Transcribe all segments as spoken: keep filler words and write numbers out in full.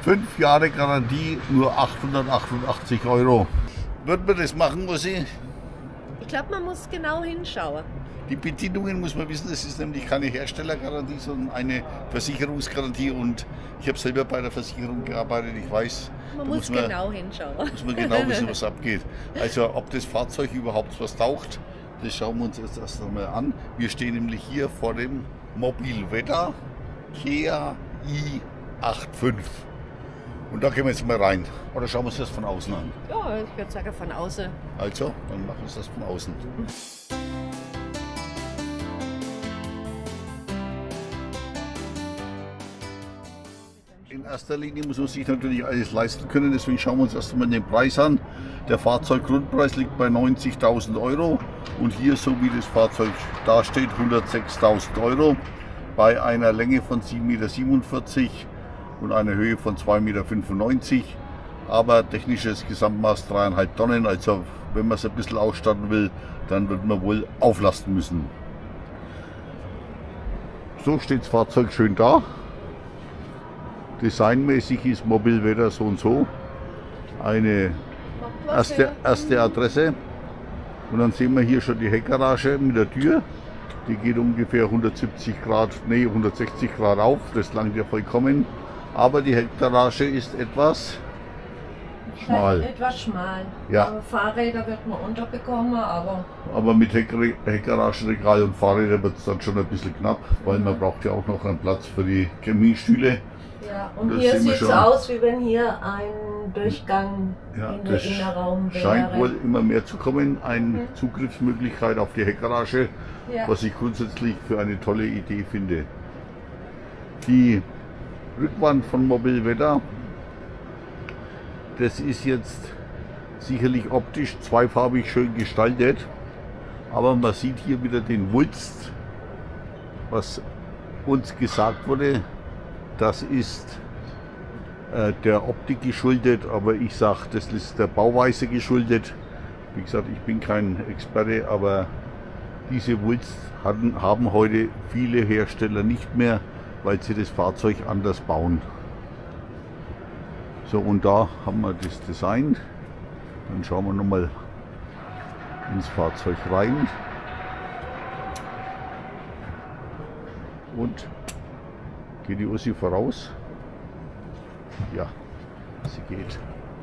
Fünf Jahre Garantie, nur achthundertachtundachtzig Euro. Wird man das machen, muss ich? Ich glaube, man muss genau hinschauen. Die Bedienungen muss man wissen, das ist nämlich keine Herstellergarantie, sondern eine Versicherungsgarantie. Und ich habe selber bei der Versicherung gearbeitet, ich weiß, man muss, muss genau man, hinschauen. Muss man genau wissen, was abgeht. Also ob das Fahrzeug überhaupt was taugt, das schauen wir uns jetzt erst einmal an. Wir stehen nämlich hier vor dem Mobilwetter Kia i fünfundachtzig. Und da gehen wir jetzt mal rein. Oder schauen wir uns das von außen an? Ja, ich würde sagen von außen. Also, dann machen wir uns das von außen. In erster Linie muss man sich natürlich alles leisten können, deswegen schauen wir uns erst einmal den Preis an. Der Fahrzeuggrundpreis liegt bei neunzigtausend Euro und hier, so wie das Fahrzeug dasteht, hundertsechstausend Euro bei einer Länge von sieben Meter siebenundvierzig und einer Höhe von zwei Meter fünfundneunzig, aber technisches Gesamtmaß dreieinhalb Tonnen, also wenn man es ein bisschen ausstatten will, dann wird man wohl auflasten müssen. So steht das Fahrzeug schön da. Designmäßig ist Mobilwetter so und so. Eine erste, erste Adresse. Und dann sehen wir hier schon die Heckgarage mit der Tür. Die geht ungefähr hundertsiebzig Grad, nee, hundertsechzig Grad auf. Das langt ja vollkommen. Aber die Heckgarage ist etwas schmal. Etwas schmal. Ja. Aber Fahrräder wird man unterbekommen, aber... Aber mit Heck Heckgaragenregal und Fahrräder wird es dann schon ein bisschen knapp, weil man braucht ja auch noch einen Platz für die Kaminstühle. Ja, und, und hier sieht es aus, wie wenn hier ein Durchgang ja, in den Innenraum wäre. Scheint wohl immer mehr zu kommen, eine mhm. Zugriffsmöglichkeit auf die Heckgarage, ja. Was ich grundsätzlich für eine tolle Idee finde. Die Rückwand von Mobilwetter, das ist jetzt sicherlich optisch zweifarbig schön gestaltet, aber man sieht hier wieder den Wulst, was uns gesagt wurde. Das ist äh, der Optik geschuldet, aber ich sage, das ist der Bauweise geschuldet. Wie gesagt, ich bin kein Experte, aber diese Wulst hatten, haben heute viele Hersteller nicht mehr, weil sie das Fahrzeug anders bauen. So, und da haben wir das Design. Dann schauen wir nochmal ins Fahrzeug rein. Und geht die Ussi voraus? Ja, sie geht.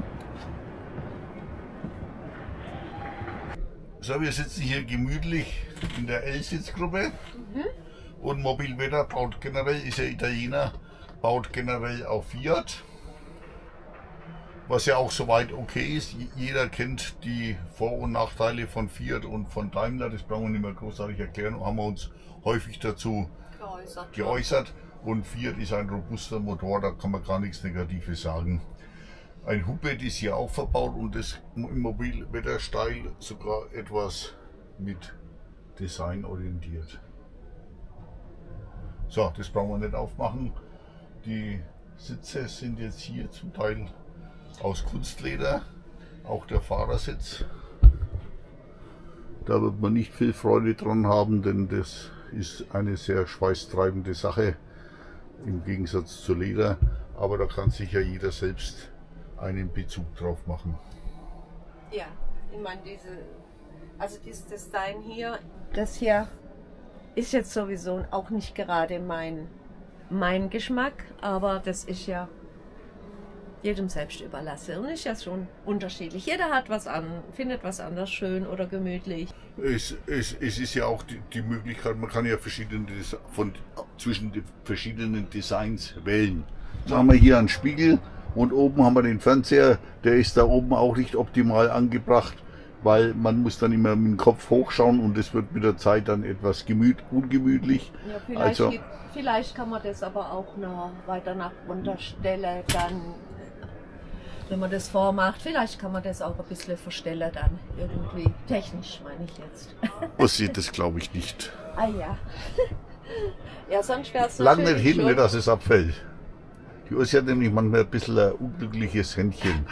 So, wir sitzen hier gemütlich in der L-Sitzgruppe. Mhm. Und Mobilwetter baut generell, ist ja Italiener, baut generell auf Fiat. Was ja auch soweit okay ist. Jeder kennt die Vor- und Nachteile von Fiat und von Daimler. Das brauchen wir nicht mehr großartig erklären. Haben wir uns häufig dazu geäußert. geäußert. Und Fiat ist ein robuster Motor, da kann man gar nichts Negatives sagen. Ein Hubbett ist hier auch verbaut und das im Mobilwetter-Style sogar etwas mit Design orientiert. So, das brauchen wir nicht aufmachen. Die Sitze sind jetzt hier zum Teil aus Kunstleder, auch der Fahrersitz. Da wird man nicht viel Freude dran haben, denn das ist eine sehr schweißtreibende Sache im Gegensatz zu Leder, aber da kann sich ja jeder selbst einen Bezug drauf machen. Ja, ich meine diese, also dieses Design hier, das hier ist jetzt sowieso auch nicht gerade mein, mein Geschmack, aber das ist ja jedem selbst überlassen und ist ja schon unterschiedlich. Jeder hat was an, findet was anders schön oder gemütlich. Es, es, es ist ja auch die, die Möglichkeit, man kann ja verschiedene von zwischen den verschiedenen Designs wählen. So haben wir hier einen Spiegel und oben haben wir den Fernseher. Der ist da oben auch nicht optimal angebracht, weil man muss dann immer mit dem Kopf hochschauen und das wird mit der Zeit dann etwas gemüt, ungemütlich. Ja, vielleicht, also, geht, vielleicht kann man das aber auch noch weiter nach runterstellen, dann wenn man das vormacht, vielleicht kann man das auch ein bisschen verstellen dann irgendwie. Technisch meine ich jetzt. Ossi, das glaube ich nicht. Ah ja. Ja, sonst wäre es lang nicht hin, nicht, dass es abfällt. Die Ossi hat nämlich manchmal ein bisschen ein unglückliches Händchen.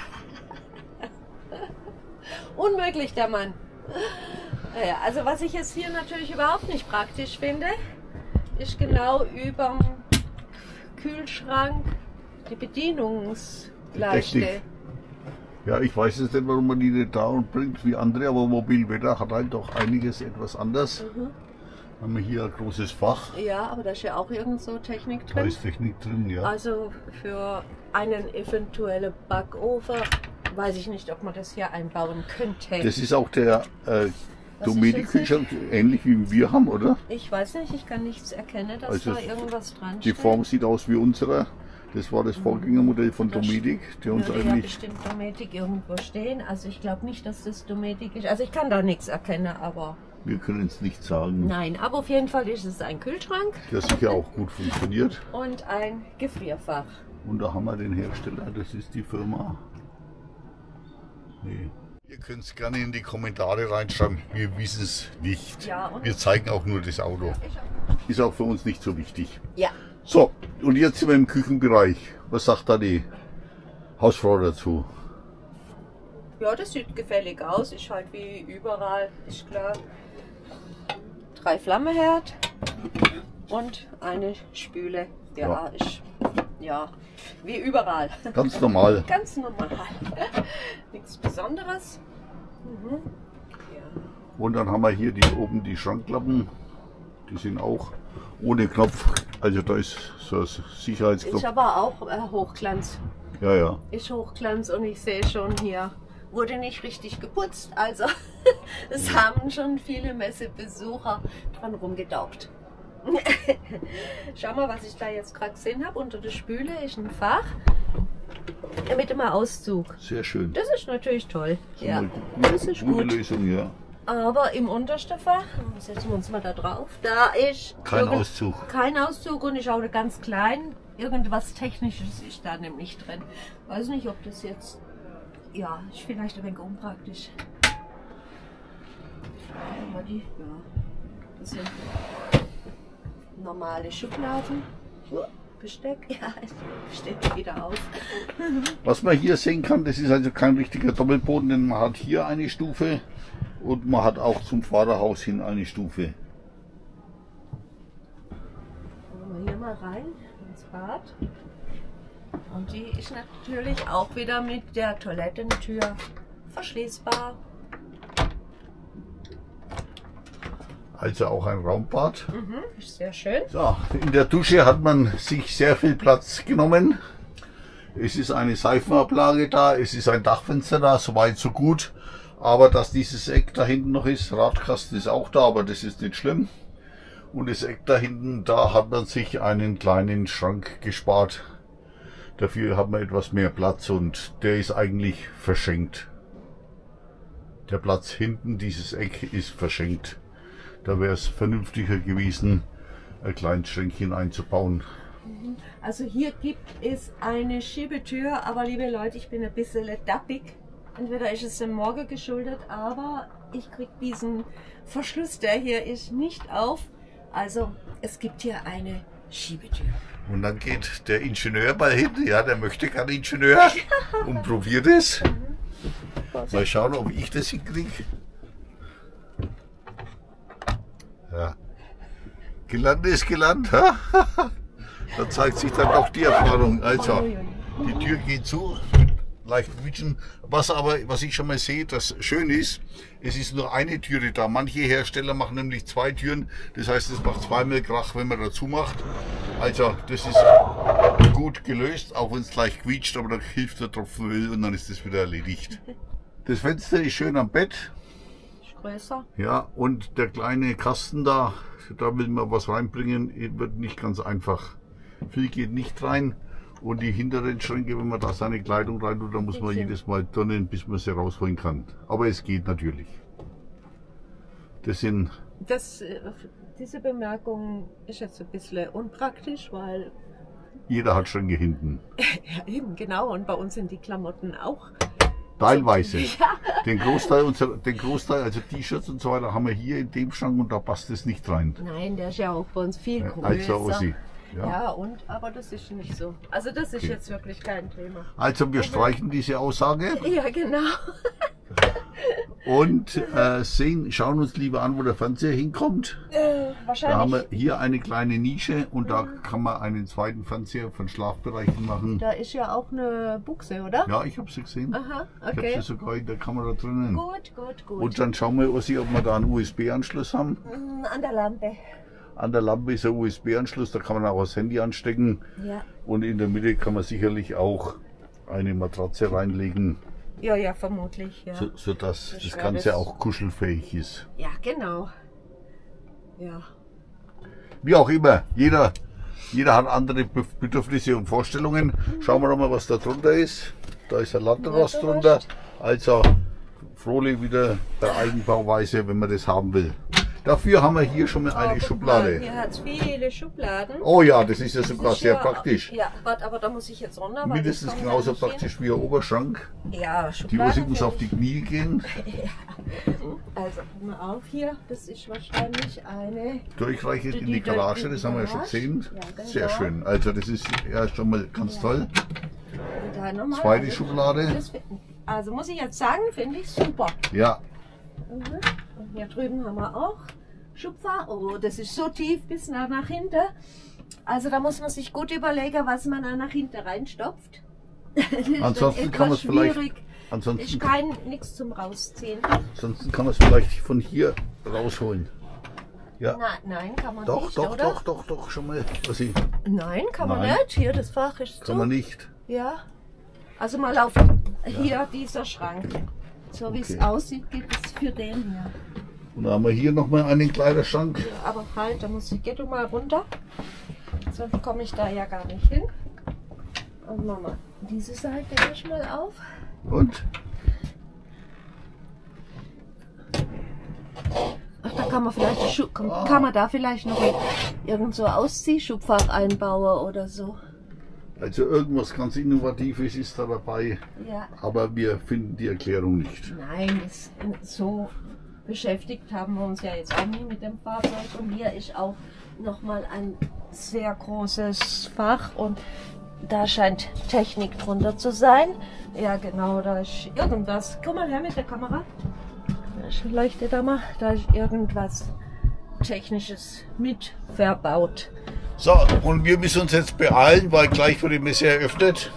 Unmöglich, der Mann. Naja, also was ich jetzt hier natürlich überhaupt nicht praktisch finde, ist genau über dem Kühlschrank die Bedienungsleiste. Technik. Ja, ich weiß jetzt nicht, warum man die nicht da und bringt wie andere, aber Mobilwetter hat halt doch einiges etwas anders. Mhm. Haben wir hier ein großes Fach. Ja, aber da ist ja auch irgend so Technik Da drin. ist Technik drin, ja. Also für einen eventuellen Backofen weiß ich nicht, ob man das hier einbauen könnte. Das ist auch der äh, Was ist Dometic-Kühlschrank, ähnlich wie wir haben, oder? Ich weiß nicht, ich kann nichts erkennen, dass Also da irgendwas dran Die steht. Form sieht aus wie unsere. Das war das Vorgängermodell von Das Dometic, der uns Würde ja eigentlich. bestimmt Dometic irgendwo stehen. Also ich glaube nicht, dass das Dometic ist. Also ich kann da nichts erkennen, aber Wir können es nicht sagen. nein. Aber auf jeden Fall ist es ein Kühlschrank Der sicher auch gut funktioniert. und ein Gefrierfach. Und da haben wir den Hersteller, das ist die Firma. Nee. Ihr könnt es gerne in die Kommentare reinschreiben, wir wissen es nicht. Ja, und- Wir zeigen auch nur das Auto. Ist auch für uns nicht so wichtig. Ja. So, und jetzt sind wir im Küchenbereich. Was sagt da die Hausfrau dazu? Ja, das sieht gefällig aus. Ist halt wie überall, ist klar. Drei Flammeherd und eine Spüle. Ja, Ja. ist ja wie überall. Ganz normal. Ganz normal. Nichts Besonderes. Mhm. Ja. Und dann haben wir hier die oben die Schrankklappen. Die sind auch ohne Knopf. Also da ist so ein Sicherheitsknopf. Ist aber auch äh, Hochglanz. Ja, ja. Ist Hochglanz und ich sehe schon hier, wurde nicht richtig geputzt. Also es haben schon viele Messebesucher dran rumgedaugt. Schau mal, was ich da jetzt gerade gesehen habe. Unter der Spüle ist ein Fach mit einem Auszug. Sehr schön. Das ist natürlich toll. Ja, Mal das ist gute gut. Lösung, ja. Aber im untersten Fach, setzen wir uns mal da drauf, da ist Kein irgend- Auszug. Kein Auszug und ist auch ganz klein. Irgendwas Technisches ist da nämlich drin. Weiß nicht, ob das jetzt, ja, ist vielleicht ein wenig unpraktisch. Schauen wir die, ja, das sind normale Schubladen. Besteck, ja, es steht wieder auf. Was man hier sehen kann, das ist also kein richtiger Doppelboden, denn man hat hier eine Stufe und man hat auch zum Vorderhaus hin eine Stufe. Gehen wir hier mal rein ins Bad. Und die ist natürlich auch wieder mit der Toilettentür verschließbar. Also auch ein Raumbad. Mhm, ist sehr schön. So, in der Dusche hat man sich sehr viel Platz genommen. Es ist eine Seifenablage da, es ist ein Dachfenster da, soweit so gut. Aber dass dieses Eck da hinten noch ist, Radkasten ist auch da, aber das ist nicht schlimm. Und das Eck da hinten, da hat man sich einen kleinen Schrank gespart. Dafür hat man etwas mehr Platz und der ist eigentlich verschenkt. Der Platz hinten, dieses Eck, ist verschenkt. Da wäre es vernünftiger gewesen, ein kleines Schränkchen einzubauen. Also hier gibt es eine Schiebetür, aber liebe Leute, ich bin ein bisschen dappig. Entweder ist es dem Morgen geschuldet, aber ich kriege diesen Verschluss, der hier ist, nicht auf. Also es gibt hier eine Schiebetür. Und dann geht der Ingenieur mal hin, ja, der möchte gerne Ingenieur und probiert es. Mal schauen, ob ich das hinkriege. Ja. Gelernt ist gelernt. Ha? Da zeigt sich dann auch die Erfahrung. Also, die Tür geht zu, leicht quietschen. Was aber, was ich schon mal sehe, das schön ist, es ist nur eine Türe da. Manche Hersteller machen nämlich zwei Türen. Das heißt, es macht zweimal Krach, wenn man dazu macht. Also, das ist gut gelöst, auch wenn es gleich quietscht, aber da hilft der Tropfen Öl und dann ist das wieder erledigt. Das Fenster ist schön am Bett. Größer. Ja, und der kleine Kasten da, da will man was reinbringen, wird nicht ganz einfach. Viel geht nicht rein und die hinteren Schränke, wenn man da seine Kleidung rein tut, dann muss man jedes Mal turnen, bis man sie rausholen kann. Aber es geht natürlich. Das sind, Das, äh, diese Bemerkung ist jetzt ein bisschen unpraktisch, weil jeder hat Schränke hinten. ja eben genau und bei uns sind die Klamotten auch. Teilweise. Ja. Den Großteil, unserer, den Großteil, also T-Shirts und so weiter, haben wir hier in dem Schrank und da passt es nicht rein. Nein, der ist ja auch bei uns viel größer. Also Ossi. Ja. Ja. und aber das ist nicht so. Also das ist Okay. jetzt wirklich kein Thema. Also wir streichen diese Aussage Ja, genau. und äh, sehen, schauen uns lieber an, wo der Fernseher hinkommt. Äh, wahrscheinlich. Da haben wir hier eine kleine Nische und da kann man einen zweiten Fernseher von Schlafbereichen machen. Da ist ja auch eine Buchse, oder? Ja, ich habe sie gesehen. Aha, Ich habe okay. sie sogar in der Kamera drinnen. Gut, gut, gut. Und dann schauen wir, Ossi, ob wir da einen U S B-Anschluss haben. Mm, An der Lampe. An der Lampe ist ein U S B-Anschluss, da kann man auch das Handy anstecken. Ja. Und in der Mitte kann man sicherlich auch eine Matratze reinlegen, Ja, ja, vermutlich, ja. so, sodass Das das wär Ganze das- auch kuschelfähig ist. Ja, genau. Ja. Wie auch immer, jeder, jeder hat andere Be- Bedürfnisse und Vorstellungen. Schauen wir doch mal, was da drunter ist. Da ist ein Landerrost Landerrost. drunter. Also Froli wieder der Eigenbauweise, wenn man das haben will. Dafür haben wir hier schon mal Oh, eine guck Schublade. Mal, hier hat es viele Schubladen. Oh ja, das ist ja sogar Das ist sehr ja- praktisch. Ja, warte, aber da muss ich jetzt runter. weil Mindestens das kommt genauso ja nicht hin. praktisch wie ein Oberschrank. Ja, Die Schubladen. Ursi muss kenn auf die ich. Knie gehen. Also, pass mal auf hier. Das ist wahrscheinlich eine. Durchreichend in Die- die die- Garage, die das haben wir ja schon Garage. gesehen. Ja, genau. Sehr schön. Also das ist ja schon mal ganz toll. Und da nochmal. Zweite also, Schublade. das fi- Also muss ich jetzt sagen, finde ich super. Ja, Mhm. Und hier drüben haben wir auch Schubfach. Oh, das ist so tief bis nach, nach hinten. Also da muss man sich gut überlegen, was man da nach hinten reinstopft. Das ist ansonsten etwas kann man es vielleicht, schwierig. ansonsten, Ist kein nichts zum Rausziehen. ansonsten kann man es vielleicht von hier rausholen. Ja, Nein, nein, kann man doch, nicht, doch, oder? doch, doch, doch, schon mal. Ossi, Nein, kann man Nein. nicht. Hier, das Fach ist zu. kann man nicht. Ja. Also mal auf hier dieser Schrank. So wie Okay. es aussieht, gibt es für den hier. Und dann haben wir hier nochmal einen Kleiderschrank. Ja, aber halt, da muss ich, geh du mal runter. Sonst komme ich da ja gar nicht hin. Und Mama, diese Seite erstmal auf. Und Ach, da kann man vielleicht, die Schu kann, kann man da vielleicht noch irgend so Ausziehschubfach einbauen oder so. also irgendwas ganz Innovatives ist da dabei, Ja. aber wir finden die Erklärung nicht. Nein, das, so beschäftigt haben wir uns ja jetzt auch nie mit dem Fahrzeug. Und hier ist auch nochmal ein sehr großes Fach und da scheint Technik drunter zu sein. Ja genau, da ist irgendwas. Guck mal her mit der Kamera. Da ist- leuchtet da mal. Da ist irgendwas Technisches mit verbaut. So, und wir müssen uns jetzt beeilen, weil gleich wird die Messe eröffnet.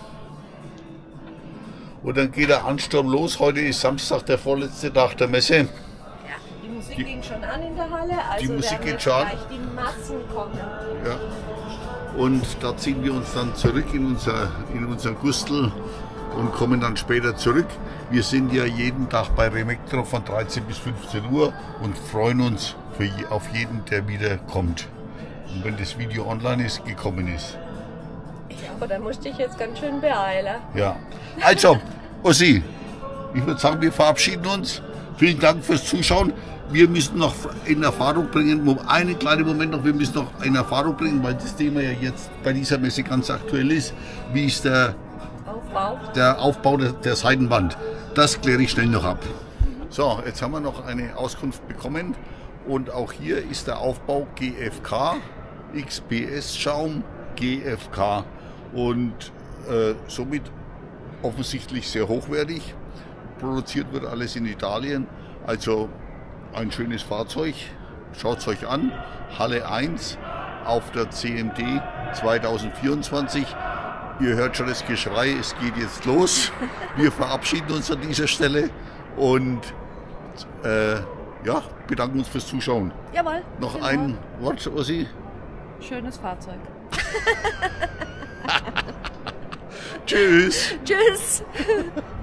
Und dann geht der Ansturm los. Heute ist Samstag, der vorletzte Tag der Messe. Ja, die Musik Die- ging schon an in der Halle. Also Die Musik werden geht jetzt schon an. gleich die Massen kommen. Ja. Und da ziehen wir uns dann zurück in unser, in unser Gustel und kommen dann später zurück. Wir sind ja jeden Tag bei Remektro von dreizehn bis fünfzehn Uhr und freuen uns für, je- auf jeden, der wieder kommt. Und wenn das Video online ist, gekommen ist. Ja, aber da musste ich jetzt ganz schön beeilen. Ja. Also, Ossi, ich würde sagen, wir verabschieden uns. Vielen Dank fürs Zuschauen. Wir müssen noch in Erfahrung bringen, mo- einen kleinen Moment noch, wir müssen noch in Erfahrung bringen, weil das Thema ja jetzt bei dieser Messe ganz aktuell ist. Wie ist der, Aufbau. der Aufbau der, der Seitenwand? Das kläre ich schnell noch ab. So, jetzt haben wir noch eine Auskunft bekommen und auch hier ist der Aufbau G F K, X P S-Schaum, G F K und äh, somit offensichtlich sehr hochwertig. Produziert wird alles in Italien, also ein schönes Fahrzeug. Schaut es euch an, Halle eins auf der C M D zweitausendvierundzwanzig. Ihr hört schon das Geschrei, es geht jetzt los. Wir verabschieden uns an dieser Stelle und äh, ja, bedanken uns fürs Zuschauen. Jawohl. Noch genau. ein Wort, Ossi? Schönes Fahrzeug. Tschüss! Tschüss.